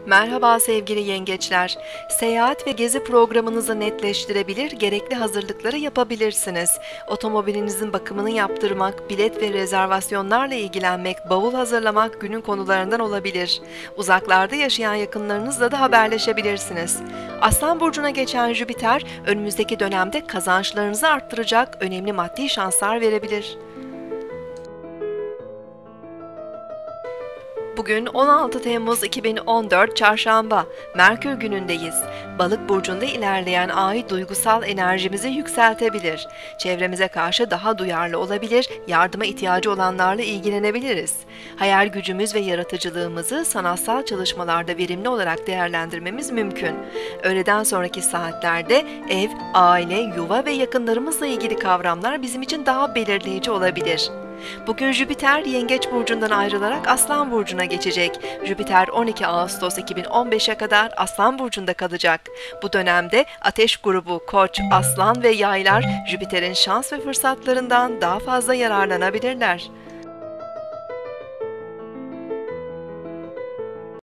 Merhaba sevgili yengeçler. Seyahat ve gezi programınızı netleştirebilir, gerekli hazırlıkları yapabilirsiniz. Otomobilinizin bakımını yaptırmak, bilet ve rezervasyonlarla ilgilenmek, bavul hazırlamak günün konularından olabilir. Uzaklarda yaşayan yakınlarınızla da haberleşebilirsiniz. Aslan burcuna geçen Jüpiter, önümüzdeki dönemde kazançlarınızı arttıracak önemli maddi şanslar verebilir. Bugün 16 Temmuz 2014 Çarşamba, Merkür günündeyiz. Balık burcunda ilerleyen ay duygusal enerjimizi yükseltebilir. Çevremize karşı daha duyarlı olabilir, yardıma ihtiyacı olanlarla ilgilenebiliriz. Hayal gücümüz ve yaratıcılığımızı sanatsal çalışmalarda verimli olarak değerlendirmemiz mümkün. Öğleden sonraki saatlerde ev, aile, yuva ve yakınlarımızla ilgili kavramlar bizim için daha belirleyici olabilir. Bugün Jüpiter Yengeç burcundan ayrılarak Aslan burcuna geçecek. Jüpiter 12 Ağustos 2015'e kadar Aslan burcunda kalacak. Bu dönemde Ateş grubu Koç, Aslan ve Yaylar Jüpiter'in şans ve fırsatlarından daha fazla yararlanabilirler.